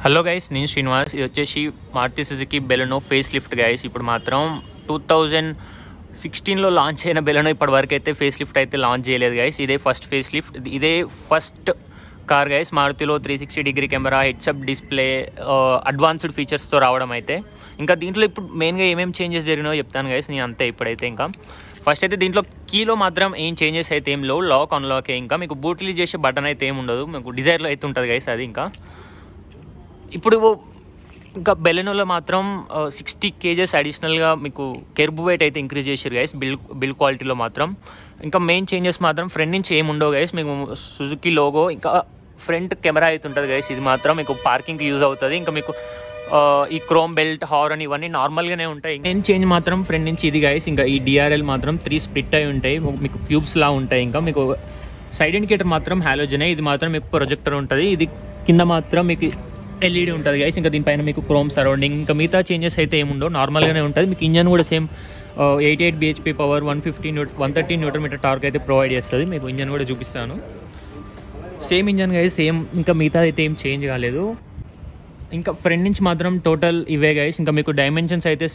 Hello guys, నేను శ్రీనివాస్. ఇది వచ్చేసి Maruti Suzuki Baleno facelift guys. ఇప్పుడు మాత్రం 2016లో లాంచ్ అయిన బెలెనో ఇప్పటి వరకు అయితే ఫేస్ లిఫ్ట్ అయితే లాంచ్ చేయలేదు గైస్. ఇదే ఫస్ట్ ఫేస్ లిఫ్ట్, ఇదే ఫస్ట్ కార్ గైస్. మారుతిలో 360 కెమెరా, హెడ్సప్ డిస్ప్లే, అడ్వాన్స్డ్ ఫీచర్స్తో రావడం అయితే. ఇంకా దీంట్లో ఇప్పుడు మెయిన్గా ఏమేమి చేంజెస్ జరిగినాయో చెప్తాను గైస్ నేను అంతే. ఇప్పుడైతే ఇంకా ఫస్ట్ అయితే దీంట్లో కీలో మాత్రం ఏం చేంజెస్ అయితే ఏం లేవు, లాక్ అన్లాకే. ఇంకా మీకు బూట్ రిలీజ్ చేసే బటన్ అయితే ఏమి ఉండదు, మీకు డిజైర్లో అయితే ఉంటుంది గైస్ అది. ఇంకా ఇప్పుడు ఇంకా బెలెనోలో మాత్రం 60 kgs అడిషనల్గా మీకు కెర్బ్ వెయిట్ అయితే ఇంక్రీజ్ చేసారు గైస్ బిల్డ్ క్వాలిటీలో మాత్రం. ఇంకా మెయిన్ చేంజెస్ మాత్రం ఫ్రంట్ నుంచి ఏమి ఉండవు గైస్. మీకు సుజుకి లోగో, ఇంకా ఫ్రంట్ కెమెరా అయితే ఉంటుంది గైస్. ఇది మాత్రం మీకు పార్కింగ్కి యూజ్ అవుతుంది. ఇంకా మీకు ఈ క్రోమ్ బెల్ట్, హార్న్ ఇవన్నీ నార్మల్గానే ఉంటాయి. మెయిన్ చేంజ్ మాత్రం ఫ్రంట్ నుంచి ఇది గైస్. ఇంకా ఈ డిఆర్ఎల్ మాత్రం 3 స్ప్లిట్ అయి ఉంటాయి, మీకు క్యూబ్స్ లా ఉంటాయి. ఇంకా మీకు సైడ్ ఇండికేటర్ మాత్రం హాలోజనే, ఇది మాత్రం మీకు ప్రొజెక్టర్ ఉంటుంది. ఇది కింద మాత్రం మీకు ఎల్ఈడి ఉంటుంది గైస్. ఇంకా దీనిపైన మీకు క్రోమ్ సరౌండింగ్. ఇంకా మిగతా చేంజెస్ అయితే ఏముండవు, నార్మల్గానే ఉంటుంది. మీకు ఇంజన్ కూడా same 88 bhp power, 113 Nm torque అయితే ప్రొవైడ్ చేస్తుంది. మీకు ఇంజన్ కూడా చూపిస్తాను, సేమ్ ఇంజన్ గైస్, సేమ్. ఇంకా మిగతా అయితే ఏం చేంజ్ కాలేదు. ఇంకా ఫ్రంట్ నుంచి మాత్రం టోటల్ ఇవే గైస్. ఇంకా మీకు డైమెన్షన్స్ అయితే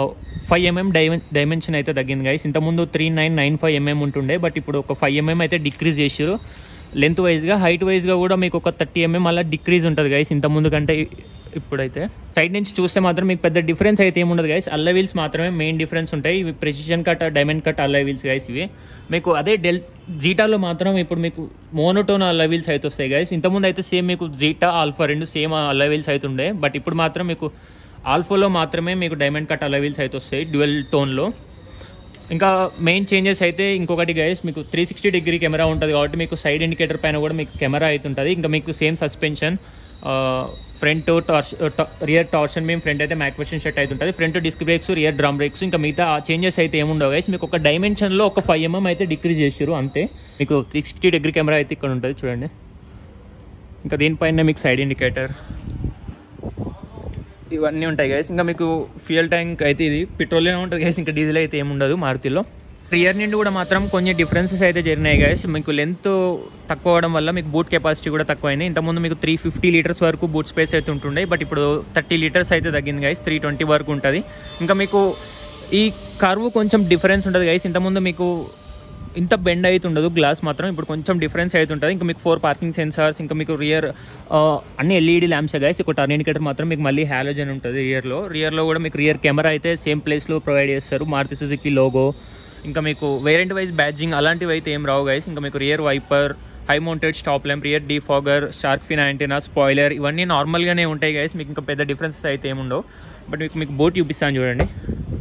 5 mm డైమెన్షన్ అయితే తగ్గింది గైస్. ఇంతకుముందు 3995 mm ఉంటుండే, బట్ ఇప్పుడు ఒక 5 mm అయితే డిక్రీజ్ చేసారు లెంత్ వైజ్గా. హైట్ వైజ్గా కూడా మీకు ఒక 30 mm అలా డిక్రీజ్ ఉంటుంది గైస్ ఇంతకుముందు కంటే ఇప్పుడైతే. సైడ్ నుంచి చూస్తే మాత్రం మీకు పెద్ద డిఫరెన్స్ అయితే ఏముండదు గైస్. అల్లాయ్ వీల్స్ మాత్రమే మెయిన్ డిఫరెన్స్ ఉంటాయి. ఇవి precision cut, diamond cut alloy wheels guys ఇవి. మీకు అదే జీటాలో మాత్రం ఇప్పుడు మీకు మోనోటోన్ అల్లాయ్ వీల్స్ అయితే వస్తాయి గైస్. ఇంతకుముందు అయితే సేమ్ మీకు జీటా, ఆల్ఫా రెండు సేమ్ అల్లాయ్ వీల్స్ అయితే ఉండే, బట్ ఇప్పుడు మాత్రం మీకు ఆల్ఫాలో మాత్రమే మీకు డైమండ్ కట్ అల్లాయ్ వీల్స్ అయితే వస్తాయి డ్యూయల్ టోన్లో. ఇంకా మెయిన్ చేంజెస్ అయితే ఇంకొకటి గైస్, మీకు 360 కెమెరా ఉంటుంది కాబట్టి మీకు సైడ్ ఇండికేటర్ పైన కూడా మీకు కెమెరా అయితే ఉంటుంది. ఇంకా మీకు same suspension, front rear torsion మేము ఫ్రంట్ అయితే మ్యాక్వెషన్ షెట్ అయితే ఉంటుంది. Front disc brakes, rear drum brakes. ఇంకా మిగతా చేంజెస్ అయితే ఏముండవు గైస్. మీకు ఒక డైమెన్షన్లో ఒక 5 mm అయితే డిక్రీజ్ చేసారు అంతే. మీకు 360 కెమెరా అయితే ఇక్కడ ఉంటుంది చూడండి. ఇంకా దీనిపైన మీకు సైడ్ ఇండికేటర్ ఇవన్నీ ఉంటాయి గైస్. ఇంకా మీకు ఫ్యూయల్ ట్యాంక్ అయితే ఇది పెట్రోల్లోనే ఉంటుంది గైస్, ఇంకా డీజిల్ అయితే ఏముండదు మారుతిలో. రియర్ నుండి కూడా మాత్రం కొన్ని డిఫరెన్సెస్ అయితే జరిగినాయి గైస్. మీకు లెంత్ తక్కువ అవడం వల్ల మీకు బూట్ కెపాసిటీ కూడా తక్కువైంది. ఇంతకుముందు మీకు 350 లీటర్స్ వరకు బూట్ స్పేస్ అయితే ఉంటుండే, బట్ ఇప్పుడు 30 లీటర్స్ అయితే తగ్గింది గైస్, 320 వరకు ఉంటుంది. ఇంకా మీకు ఈ కర్వ్ కొంచెం డిఫరెన్స్ ఉంటుంది గైస్. ఇంతకుముందు మీకు ఇంత బెండ్ అయితే ఉండదు గ్లాస్ మాత్రం, ఇప్పుడు కొంచెం డిఫరెన్స్ అయితే ఉంటుంది. ఇంకా మీకు 4 పార్కింగ్ సెన్సార్స్, ఇంకా మీకు రియర్ అన్ని ఎల్ఈడి ల్యాంప్స్ గైస్. ఒక టర్న్ ఇండికేటర్ మాత్రం మీకు మళ్ళీ హాలోజన్ ఉంటుంది రియర్లో కూడా. మీకు రియర్ కెమెరా అయితే సేమ్ ప్లేస్లో ప్రొవైడ్ చేస్తారు, మారుతి సుజుకి లోగో. ఇంకా మీకు వేరియంట్ వైజ్ బ్యాడ్జింగ్ అలాంటివి అయితే ఏం రావు గైస్. ఇంకా మీకు rear wiper, high mounted stop lamp, rear defogger, shark fin antenna, spoiler ఇవన్నీ నార్మల్గానే ఉంటాయి గైస్. మీకు ఇంకా పెద్ద డిఫరెన్సెస్ అయితే ఏముండవు. బట్ మీకు బోట్ చూపిస్తాను చూడండి.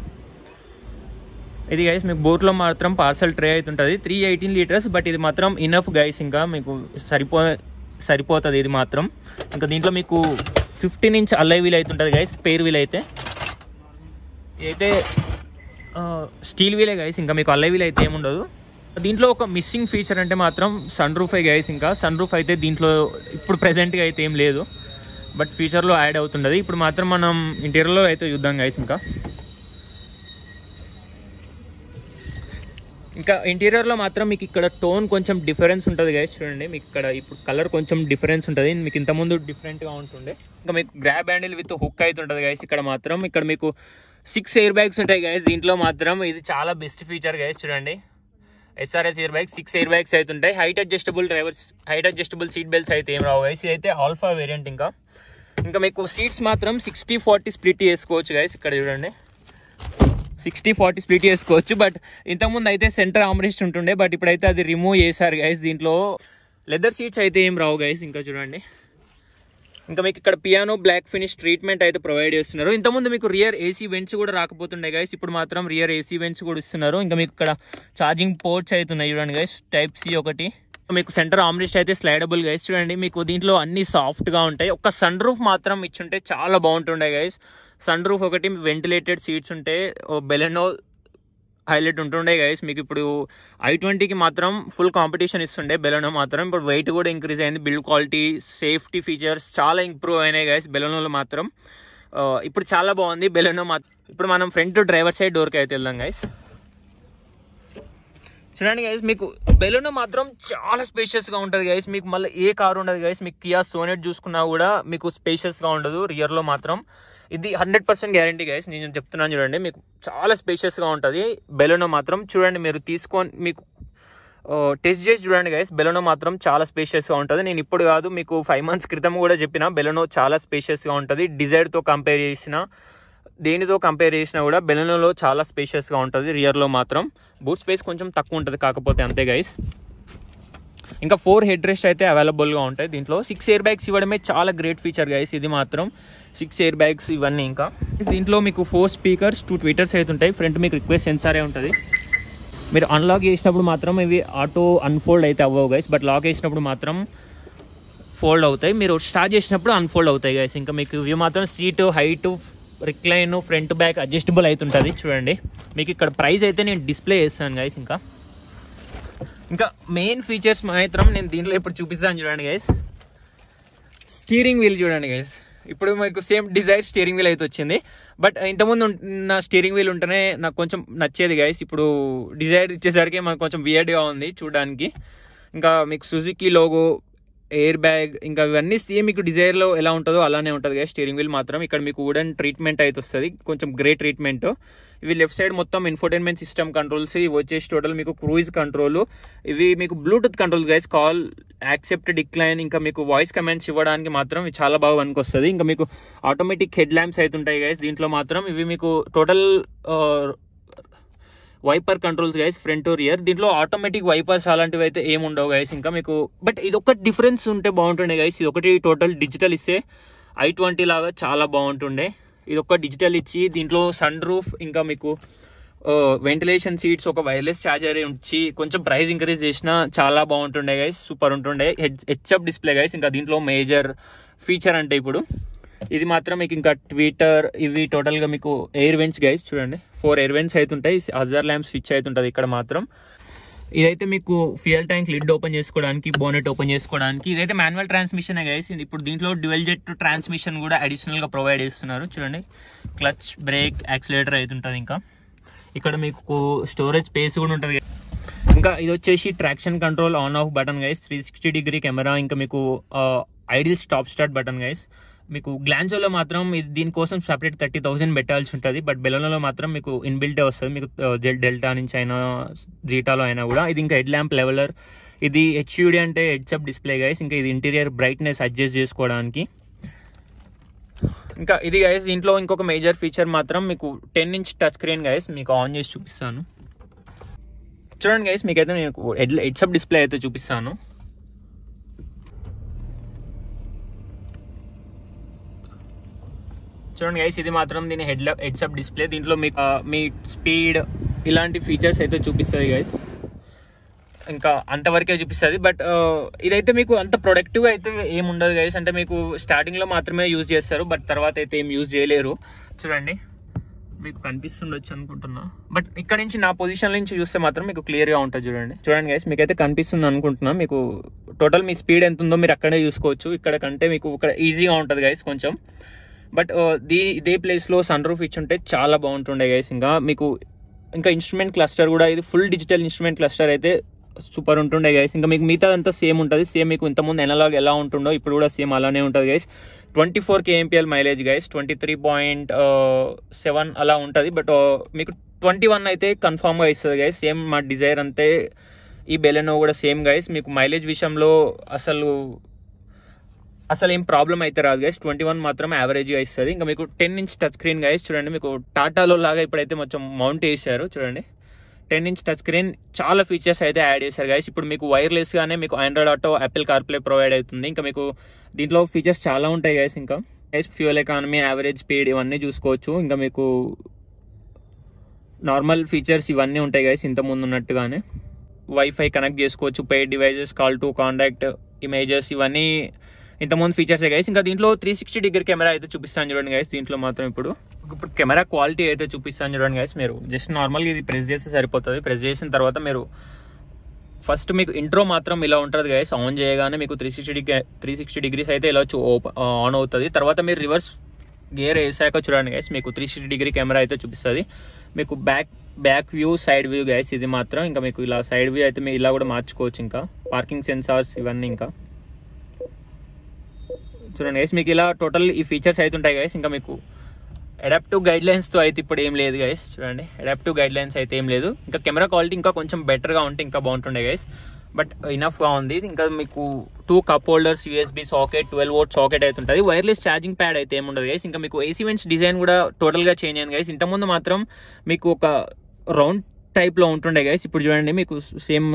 ఇది గైస్ మీకు బోట్లో మాత్రం పార్సల్ ట్రే అయితే ఉంటుంది, 318 లీటర్స్. బట్ ఇది మాత్రం ఇనఫ్ గైస్, ఇంకా మీకు సరిపోతుంది ఇది మాత్రం. ఇంకా దీంట్లో మీకు 15 inch అల్లాయ్ వీల్ అయితే ఉంటుంది గైస్, స్పేర్ వీల్ అయితే. అయితే స్టీల్ వీలే గైస్, ఇంకా మీకు అల్లాయ్ వీల్ అయితే ఏముండదు. దీంట్లో ఒక మిస్సింగ్ ఫీచర్ అంటే మాత్రం సన్ రూఫే గైస్. ఇంకా సన్ రూఫ్ అయితే దీంట్లో ఇప్పుడు ప్రెజెంట్గా అయితే ఏం లేదు, బట్ ఫ్యూచర్లో యాడ్ అవుతుండదు. ఇప్పుడు మాత్రం మనం ఇంటీరియర్లో అయితే చూద్దాం గైస్. ఇంకా ఇంటీరియర్లో మాత్రం మీకు ఇక్కడ టోన్ కొంచెం డిఫరెన్స్ ఉంటుంది గైస్. చూడండి మీకు ఇక్కడ ఇప్పుడు కలర్ కొంచెం డిఫరెన్స్ ఉంటుంది, మీకు ఇంతకుముందు డిఫరెంట్గా ఉంటుండే. ఇంకా మీకు గ్రాబ్ హ్యాండిల్ విత్ హుక్ అయితే ఉంటుంది గైస్. ఇక్కడ మాత్రం ఇక్కడ మీకు 6 ఎయిర్ బ్యాగ్స్ ఉంటాయి గైస్ దీంట్లో మాత్రం. ఇది చాలా బెస్ట్ ఫీచర్ గైస్. చూడండి SRS airbags, 6 airbags అయితే ఉంటాయి. హైట్ అడ్జస్టబుల్ సీట్ బెల్ట్స్ అయితే ఏం రావు గైస్. ఇది అయితే ఆల్ఫా వేరియంట్. ఇంకా మీకు సీట్స్ మాత్రం 60-40 స్ప్లిట్ చేసుకోవచ్చు గైస్. ఇక్కడ చూడండి 60-40 స్ప్లిట్ చేసుకోవచ్చు. బట్ ఇంతకుముందు అయితే సెంటర్ ఆమ్రెస్ట్ ఉంటుండే, బట్ ఇప్పుడైతే అది రిమూవ్ చేశారు గైస్. దీంట్లో లెదర్ సీట్స్ అయితే ఏం రావు గైస్. ఇంకా చూడండి, ఇంకా మీకు ఇక్కడ పియానో బ్లాక్ ఫినిష్ ట్రీట్మెంట్ అయితే ప్రొవైడ్ చేస్తున్నారు. ఇంతకుముందు మీకు రియర్ ఏసీ వెంట్స్ కూడా రాకపోతుండే గైస్, ఇప్పుడు మాత్రం రియర్ ఏసీ వెంట్స్ కూడా ఇస్తున్నారు. ఇంకా మీకు ఇక్కడ ఛార్జింగ్ పోర్ట్స్ అయితే ఉన్నాయి చూడండి గైస్, Type-C ఒకటి. మీకు సెంటర్ ఆమ్రెస్ట్ అయితే స్లైడబుల్ గైస్. చూడండి మీకు దీంట్లో అన్ని సాఫ్ట్గా ఉంటాయి. ఒక సన్ రూఫ్ మాత్రం ఇచ్చుంటే చాలా బాగుంటుండే గైస్. సన్ రూఫ్ ఒకటి, వెంటిలేటెడ్ సీట్స్ ఉంటే బెలెనో హైలైట్ ఉంటుండే గైస్. మీకు ఇప్పుడు i20కి మాత్రం ఫుల్ కాంపిటీషన్ ఇస్తుండే బెలెనో మాత్రం. ఇప్పుడు వెయిట్ కూడా ఇంక్రీజ్ అయింది, బిల్డ్ క్వాలిటీ, సేఫ్టీ ఫీచర్స్ చాలా ఇంప్రూవ్ అయినాయి గైస్ బెలెనోలో మాత్రం. ఇప్పుడు చాలా బాగుంది బెలెనో మాత్రం. ఇప్పుడు మనం ఫ్రంట్ డ్రైవర్ సైడ్ డోర్కి అయితే వెళ్దాం గైస్. చూడండి గైస్, మీకు బెలెనో మాత్రం చాలా స్పేషియస్ గా ఉంటుంది గైస్. మీకు మళ్ళీ ఏ కారు ఉండదు గైస్. మీకు కియా సోనెట్ చూసుకున్నా కూడా మీకు స్పేషియస్ గా ఉండదు రియర్ లో మాత్రం. ఇది 100% గ్యారంటీ గైస్, నేను చెప్తున్నాను చూడండి. మీకు చాలా స్పేషియస్ గా ఉంటుంది బెలెనో మాత్రం. చూడండి మీరు తీసుకొని మీకు టెస్ట్ చేసి చూడండి గైస్. బెలెనో మాత్రం చాలా స్పేషియస్ గా ఉంటుంది. నేను ఇప్పుడు కాదు, మీకు 5 months క్రితం కూడా చెప్పిన బెలెనో చాలా స్పేషియస్ గా ఉంటుంది. డిజైర్ తో కంపేర్ చేసిన దేనితో కంపేర్ చేసినా కూడా బెలెనోలో చాలా స్పేషియస్ గా ఉంటుంది. రియర్ లో మాత్రం బూట్ స్పేస్ కొంచెం తక్కువ ఉంటుంది కాకపోతే, అంతే గైస్. ఇంకా 4 హెడ్ రెస్ట్ అయితే అవైలబుల్ గా ఉంటాయి. దీంట్లో 6 ఎయిర్ బ్యాగ్స్ ఇవ్వడమే చాలా గ్రేట్ ఫీచర్ గైస్. ఇది మాత్రం 6 ఎయిర్ బ్యాగ్స్ ఇవన్నీ. ఇంకా దీంట్లో మీకు 4 స్పీకర్స్ 2 ట్విటర్స్ అయితే ఉంటాయి. ఫ్రంట్ మీకు రిక్వెస్ట్ సెన్సారే ఉంటుంది. మీరు అన్లాక్ చేసినప్పుడు మాత్రం ఇవి ఆటో అన్ఫోల్డ్ అయితే అవ్వవు గైస్, బట్ లాక్ చేసినప్పుడు మాత్రం ఫోల్డ్ అవుతాయి. మీరు స్టార్ట్ చేసినప్పుడు అన్ఫోల్డ్ అవుతాయి గైస్. ఇంకా మీకు ఇవి మాత్రం seat height recline front back adjustable అవుతుంటుంది. చూడండి మీకు ఇక్కడ ప్రైస్ అయితే నేను డిస్ప్లే చేస్తాను గైస్. ఇంకా మెయిన్ ఫీచర్స్ మాత్రం నేను దీంట్లో ఇప్పుడు చూపిస్తాను చూడండి గైస్. స్టీరింగ్ వీల్ చూడండి గైస్. ఇప్పుడు మీకు సేమ్ డిజైర్ స్టీరింగ్ వీల్ అయితే వచ్చింది, బట్ ఇంతకుముందు ఉన్న స్టీరింగ్ వీల్ ఉంటేనే నాకు కొంచెం నచ్చేది గైస్. ఇప్పుడు డిజైర్ ఇచ్చేసరికి మనకు కొంచెం వియర్డ్గా ఉంది చూడడానికి. ఇంకా మీకు సుజుకి లోగో, ఎయిర్ బ్యాగ్, ఇంకా ఇవన్నీ సేమ్ మీకు డిజైర్లో ఎలా ఉంటుందో అలానే ఉంటుంది గైస్. స్టీరింగ్ వీల్ మాత్రం ఇక్కడ మీకు వుడెన్ ట్రీట్మెంట్ అయితే వస్తుంది, కొంచెం గ్రేట్ ట్రీట్మెంట్. ఇవి లెఫ్ట్ సైడ్ మొత్తం ఇన్ఫోటైన్మెంట్ సిస్టమ్ కంట్రోల్స్. ఇవి వచ్చేసి టోటల్ మీకు క్రూయిజ్ కంట్రోల్. ఇవి మీకు Bluetooth controls guys. Call, accept, decline, ఇంకా మీకు వాయిస్ కమాండ్స్ ఇవ్వడానికి మాత్రం ఇవి చాలా బాగా పనికొస్తుంది. ఇంకా మీకు ఆటోమేటిక్ హెడ్ ల్యాంప్స్ అయితే ఉంటాయి గైస్ దీంట్లో మాత్రం. ఇవి మీకు total wiper controls guys, front rear. దీంట్లో ఆటోమేటిక్ వైపర్స్ అలాంటివి అయితే ఏమి ఉండవు గైస్. ఇంకా మీకు బట్ ఇది ఒక డిఫరెన్స్ ఉంటే బాగుంటుండే గైస్. ఇది ఒకటి టోటల్ డిజిటల్ ఇస్తే i20 లాగా చాలా బాగుంటుండే. ఇది ఒక డిజిటల్ ఇచ్చి దీంట్లో సన్ రూఫ్, ఇంకా మీకు వెంటిలేషన్ సీట్స్, ఒక వైర్లెస్ ఛార్జర్ ఇచ్చి కొంచెం ప్రైస్ ఇంక్రీజ్ చేసినా చాలా బాగుంటుండే గైస్. సూపర్ ఉంటుండే. Heads up display guys. ఇంకా దీంట్లో మేజర్ ఫీచర్ అంటే ఇప్పుడు ఇది మాత్రం మీకు ఇంకా ట్విటర్, ఇవి టోటల్ గా మీకు ఎయిర్ వెంట్స్ గైస్. చూడండి 4 ఎయిర్ వెంట్స్ అయితే ఉంటాయి. హజార్ ల్యాంప్ స్విచ్ అయితే ఉంటుంది ఇక్కడ మాత్రం. ఇదైతే మీకు ఫ్యూయల్ ట్యాంక్ లిడ్ ఓపెన్ చేసుకోవడానికి, బోనెట్ ఓపెన్ చేసుకోవడానికి. ఇదైతే మాన్యువల్ ట్రాన్స్మిషన్ గైస్. ఇప్పుడు దీంట్లో డ్యూయల్ జెట్ ట్రాన్స్మిషన్ కూడా అడిషనల్ గా ప్రొవైడ్ చేస్తున్నారు. చూడండి క్లచ్, బ్రేక్, యాక్సిలేటర్ అయితే ఉంటుంది. ఇంకా ఇక్కడ మీకు స్టోరేజ్ స్పేస్ కూడా ఉంటుంది. ఇంకా ఇది వచ్చేసి traction control on off button guys. 360 degree camera, ఇంకా మీకు idle stop start button guys. మీకు గ్లాన్జోలో మాత్రం దీనికోసం సపరేట్ 30,000 పెట్టాల్సి ఉంటుంది, బట్ బెలెనోలో మాత్రం మీకు ఇన్బిల్టే వస్తుంది. మీకు డెల్టా నుంచి అయినా జీటాలో అయినా కూడా. ఇది ఇంకా హెడ్ ల్యాంప్ లెవెలర్. ఇది హెచ్యూడి అంటే హెడ్సప్ డిస్ప్లే గైస్. ఇంకా ఇది ఇంటీరియర్ బ్రైట్నెస్ అడ్జస్ట్ చేసుకోవడానికి. ఇంకా ఇది గైస్ దీంట్లో ఇంకొక మేజర్ ఫీచర్ మాత్రం మీకు 10-inch టచ్ స్క్రీన్ గైస్. మీకు ఆన్ చేసి చూపిస్తాను చూడండి గైస్. మీకైతే నేను హెడ్సప్ డిస్ప్లే అయితే చూపిస్తాను. చూడండి గైస్, ఇది మాత్రం దీని హెడ్సప్ డిస్ప్లే. దీంట్లో మీకు మీ స్పీడ్ ఇలాంటి ఫీచర్స్ అయితే చూపిస్తుంది గైస్. ఇంకా అంతవరకే చూపిస్తుంది, బట్ ఇదైతే మీకు అంత ప్రొడక్టివ్ అయితే ఏమి ఉండదు గైస్. అంటే మీకు స్టార్టింగ్ లో మాత్రమే యూజ్ చేస్తారు, బట్ తర్వాత అయితే ఏం యూజ్ చేయలేరు. చూడండి మీకు కనిపిస్తుండొచ్చు అనుకుంటున్నా, బట్ ఇక్కడ నుంచి నా పొజిషన్ నుంచి చూస్తే మాత్రం మీకు క్లియర్ గా ఉంటుంది. చూడండి గైస్, మీకైతే కనిపిస్తుంది అనుకుంటున్నా. మీకు టోటల్ మీ స్పీడ్ ఎంత ఉందో మీరు అక్కడే చూసుకోవచ్చు. ఇక్కడ కంటే మీకు ఇక్కడ ఈజీగా ఉంటుంది గైస్ కొంచెం. బట్ ఇదే ప్లేస్ లో సన్ రూఫ్ ఇచ్చుంటే చాలా బాగుంటుండే గైస్. ఇంకా మీకు ఇంకా ఇన్స్ట్రుమెంట్ క్లస్టర్ కూడా, ఇది ఫుల్ డిజిటల్ ఇన్స్ట్రుమెంట్ క్లస్టర్ అయితే సూపర్ ఉంటుండే గైస్. ఇంకా మీకు మిగతా అంతా సేమ్ ఉంటుంది. సేమ్ మీకు ఇంతకుముందు ఎనలాగ్ ఎలా ఉంటుండో ఇప్పుడు కూడా సేమ్ అలానే ఉంటుంది గైస్. 24 kmpl mileage guys. 23.7 అలా ఉంటుంది, బట్ మీకు 21 అయితే కన్ఫామ్ గా ఇస్తుంది గైస్. సేమ్ మా డిజైర్ అంతే, ఈ బెలెనో కూడా సేమ్ గైస్. మీకు మైలేజ్ విషయంలో అసలు ఏం ప్రాబ్లం అయితే రాదు గైస్. 21 మాత్రం యావరేజ్ గా ఇస్తుంది. ఇంకా మీకు 10-inch టచ్ స్క్రీన్ గైస్. చూడండి మీకు టాటాలో లాగా ఇప్పుడైతే మొత్తం మౌంట్ చేశారు. చూడండి 10-inch టచ్ స్క్రీన్. చాలా ఫీచర్స్ అయితే యాడ్ చేశారు గైస్. ఇప్పుడు మీకు వైర్లెస్ గానే మీకు Android Auto, Apple CarPlay provide అవుతుంది. ఇంకా మీకు దీంట్లో ఫీచర్స్ చాలా ఉంటాయి గైస్. ఇంకా guys fuel economy, average speed ఇవన్నీ చూసుకోవచ్చు. ఇంకా మీకు నార్మల్ ఫీచర్స్ ఇవన్నీ ఉంటాయి గైస్ ఇంత ముందు ఉన్నట్టుగానే. వైఫై కనెక్ట్ చేసుకోవచ్చు, paired devices, call to contact, images, ఇవన్నీ ఇంతకుముందు ఫీచర్స్ గైస్. ఇంకా దీంట్లో 360 degree కెమెరా అయితే చూపిస్తాను చూడండి గైస్. దీంట్లో మాత్రం ఇప్పుడు కెమెరా క్వాలిటీ అయితే చూపిస్తాను చూడండి గైస్. మీరు జస్ట్ నార్మల్గా ఇది ప్రెస్ చేస్తే సరిపోతుంది. ప్రెస్ చేసిన తర్వాత మీరు ఫస్ట్ మీకు ఇంట్రో మాత్రం ఇలా ఉంటుంది గైస్. ఆన్ చేయగానే మీకు 360 degrees అయితే ఇలా ఆన్ అవుతుంది. తర్వాత మీరు రివర్స్ గేర్ వేసాక చూడండి గైస్, మీకు 360 degree కెమెరా అయితే చూపిస్తుంది. మీకు back back view, side view guys. ఇది మాత్రం ఇంకా మీకు ఇలా సైడ్ వ్యూ అయితే మీరు ఇలా కూడా మార్చుకోవచ్చు. ఇంకా పార్కింగ్ సెన్సార్స్ ఇవన్నీ ఇంకా చూడండి గైస్. మీకు ఇలా టోటల్ ఈ ఫీచర్స్ అయితే ఉంటాయి గైస్. ఇంకా మీకు అడాప్టివ్ గైడ్ లైన్స్తో అయితే ఇప్పుడు ఏం లేదు గైస్. చూడండి, అడాప్టివ్ గైడ్ లైన్స్ అయితే ఏం లేదు. ఇంకా కెమెరా క్వాలిటీ ఇంకా కొంచెం బెటర్గా ఉంటే ఇంకా బాగుంటుండే గైస్, బట్ ఇనఫ్గా ఉంది. ఇంకా మీకు 2 cup holders, USB socket, 12 volt socket అయితే ఉంటుంది. వైర్లెస్ ఛార్జింగ్ ప్యాడ్ అయితే ఏముండదు గైస్. ఇంకా మీకు AC వెంట్స్ డిజైన్ కూడా టోటల్గా చేంజ్ అయింది గైస్. ఇంతకుముందు మాత్రం మీకు ఒక రౌండ్ టైప్లో ఉంటుండే గైస్. ఇప్పుడు చూడండి మీకు సేమ్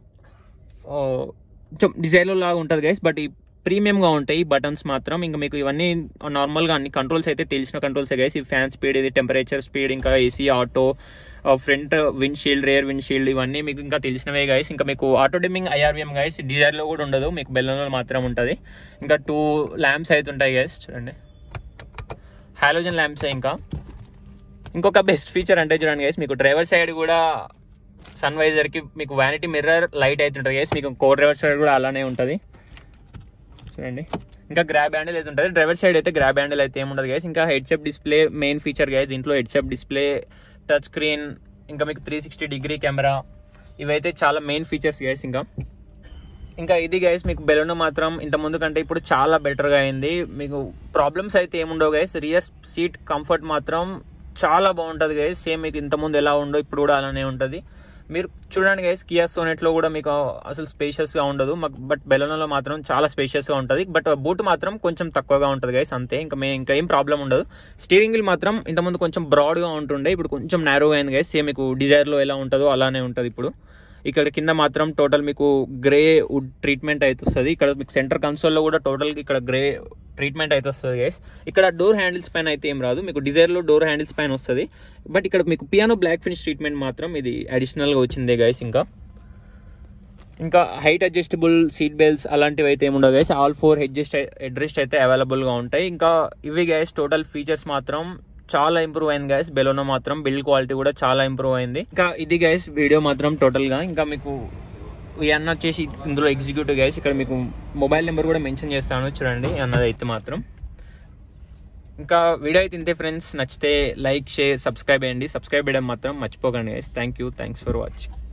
డిజైన్లో లాగా ఉంటుంది గైస్, బట్ ఈ ప్రీమియంగా ఉంటాయి బటన్స్ మాత్రం. ఇంకా మీకు ఇవన్నీ నార్మల్గా అన్ని కంట్రోల్స్ అయితే తెలిసిన కంట్రోల్స్ గైస్. ఈ ఫ్యాన్ స్పీడ్, ఇది టెంపరేచర్ స్పీడ్, ఇంకా AC, auto, front windshield, rear windshield, ఇవన్నీ మీకు ఇంకా తెలిసినవే గైస్. ఇంకా మీకు ఆటో డిమ్మింగ్ IRVM గైస్ డిజైర్లో కూడా ఉండదు, మీకు బెలెనో మాత్రం ఉంటుంది. ఇంకా 2 ల్యాంప్స్ అయితే ఉంటాయి గైస్. చూడండి, హాలోజన్ ల్యాంప్స్. ఇంకా ఇంకొక బెస్ట్ ఫీచర్ అంటే చూడండి గైస్, మీకు డ్రైవర్ సైడ్ కూడా సన్ వైజర్కి మీకు వ్యానిటీ మిర్రర్ లైట్ అయితే ఉంటుంది గైస్. మీకు కో డ్రైవర్ సైడ్ కూడా అలానే ఉంటుంది. చూడండి, ఇంకా గ్రాబ్ హ్యాండిల్ అయితే ఉంటుంది. డ్రైవర్ సైడ్ అయితే గ్రాబ్ హ్యాండిల్ అయితే ఏముండదు గైస్. ఇంకా heads up display main feature guys. దీంట్లో హెడ్సెప్ డిస్ప్లే, టచ్ స్క్రీన్, ఇంకా మీకు 360 డిగ్రీ కెమెరా, ఇవైతే చాలా మెయిన్ ఫీచర్స్ గైస్. ఇంకా ఇది గైస్, మీకు బెలెనో మాత్రం ఇంత ముందు కంటే ఇప్పుడు చాలా బెటర్గా అయింది. మీకు ప్రాబ్లమ్స్ అయితే ఏముండవు గైస్. రియర్ సీట్ కంఫర్ట్ మాత్రం చాలా బాగుంటుంది గైస్. సేమ్ మీకు ఇంతకుముందు ఎలా ఉండో ఇప్పుడు కూడా అలానే ఉంటుంది. మీరు చూడండి గైస్, కియా సోనెట్లో కూడా మీకు అసలు స్పేషియస్గా ఉండదు, బట్ బెలెనోలో మాత్రం చాలా స్పేషియస్గా ఉంటుంది. బట్ బూట్ మాత్రం కొంచెం తక్కువగా ఉంటుంది గైస్, అంతే. ఇంకా ఏం ప్రాబ్లం ఉండదు. స్టీరింగ్ వీల్ మాత్రం ఇంతకుముందు కొంచెం బ్రాడ్గా ఉంటుండే, ఇప్పుడు కొంచెం నారోగా అయింది గైస్. సేమ్ మీకు డిజైర్లో ఎలా ఉంటుందో అలానే ఉంటుంది ఇప్పుడు. ఇక్కడ కింద మాత్రం టోటల్ మీకు గ్రే వుడ్ ట్రీట్మెంట్ అయితే వస్తుంది. ఇక్కడ మీకు సెంటర్ కన్సోల్లో కూడా టోటల్ ఇక్కడ గ్రే ట్రీట్మెంట్ అయితే వస్తుంది గైస్. ఇక్కడ డోర్ హ్యాండిల్స్ పైన అయితే ఏం రాదు, మీకు డిజైర్లో డోర్ హ్యాండిల్స్ పైన వస్తుంది. బట్ ఇక్కడ మీకు పియానో బ్లాక్ ఫినిష్ ట్రీట్మెంట్ మాత్రం ఇది అడిషనల్గా వచ్చిందే గైస్. ఇంకా హైట్ అడ్జస్టబుల్ సీట్ బెల్ట్స్ అలాంటివి అయితే ఏముండవు గైస్. ఆల్ 4 హెడ్ రెస్ట్ అయితే అవైలబుల్గా ఉంటాయి. ఇంకా ఇవి గైస్ టోటల్ ఫీచర్స్ మాత్రం చాలా ఇంప్రూవ్ అయింది గైస్. బెలెనో మాత్రం బిల్డ్ క్వాలిటీ కూడా చాలా ఇంప్రూవ్ అయింది. ఇంకా ఇది గైస్ వీడియో మాత్రం టోటల్గా. ఇంకా మీకు అన్న వచ్చేసి ఇందులో ఎగ్జిక్యూటివ్ గైస్. ఇక్కడ మీకు మొబైల్ నెంబర్ కూడా మెన్షన్ చేస్తాను చూడండి అన్నది అయితే మాత్రం. ఇంకా వీడియో అయితే ఇంతే ఫ్రెండ్స్. నచ్చితే లైక్, షేర్, సబ్స్క్రైబ్ చేయండి. సబ్స్క్రైబ్ చేయడం మాత్రం మర్చిపోకండి గైస్. Thanks for watching.